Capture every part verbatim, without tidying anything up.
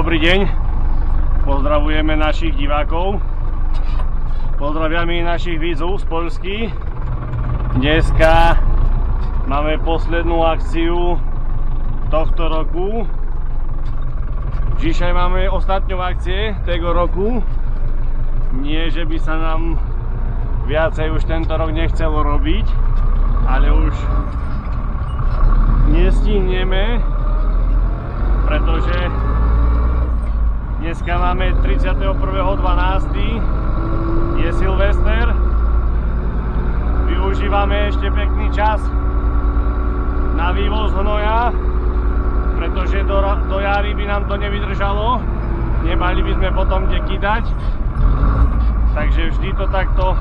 Dobrý deň, pozdravujeme našich divákov, pozdrawiamy našich widzów z Polski. Dneska máme poslednú akciu tohto roku. Dzisiaj máme ostatňu akcie tego roku. Nie, že by sa nám viacej už tento rok nechcelo robiť, ale už nestihneme, pretože dneska máme tridsiateho prvého dvanásteho je Silvester. Využívame ešte pekný čas na vývoz hnoja, pretože do, do jary by nám to nevydržalo, nemali by sme potom kde kydať, takže vždy to takto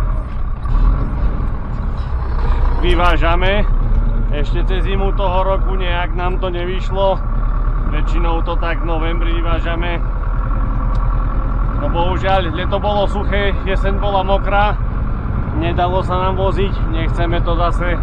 vyvážame. Ešte cez zimu toho roku nejak nám to nevyšlo, väčšinou to tak v novembri vyvážame. No bohužiaľ, leto bolo suché, jeseň bola mokrá, nedalo sa nám voziť, nechceme to zase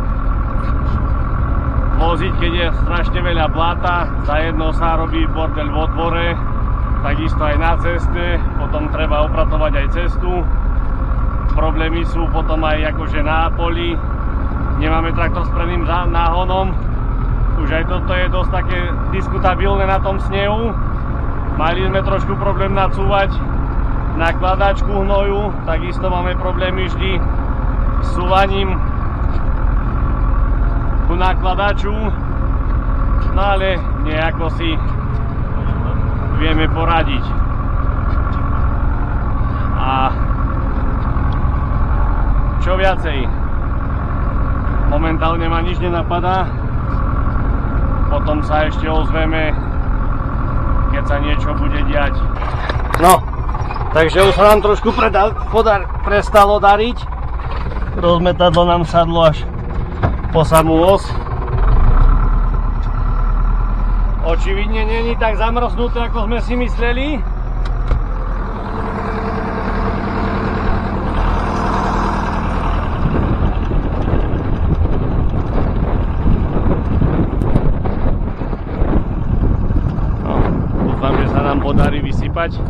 voziť, keď je strašne veľa bláta, zajedno sa robí bordel vo dvore, takisto aj na ceste, potom treba opratovať aj cestu. Problémy sú potom aj akože na poli, nemáme traktor s predným náhonom, už aj toto je dosť také diskutabilné na tom snehu. Mali sme trošku problém nacúvať nakladačku hnoju, takisto máme problémy vždy s súvaním ku nakladaču, no ale nejako si vieme poradiť. A čo viacej, momentálne ma nič nenapadá, potom sa ešte ozveme, keď sa niečo bude diať. No, takže už sa nám trošku predal, podar, prestalo dariť. Rozmetadlo nám sadlo až po samú os. Očividne není tak zamrznuté, ako sme si mysleli. No, dúfam, že sa nám podarí vysypať.